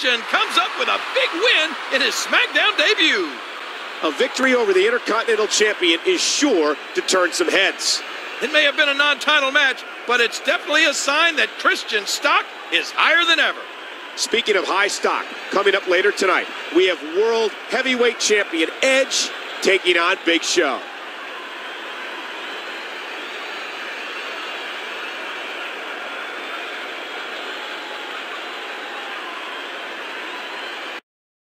Christian comes up with a big win in his SmackDown debut. A victory over the Intercontinental Champion is sure to turn some heads. It may have been a non-title match, but it's definitely a sign that Christian's stock is higher than ever. Speaking of high stock, coming up later tonight, we have World Heavyweight Champion Edge taking on Big Show.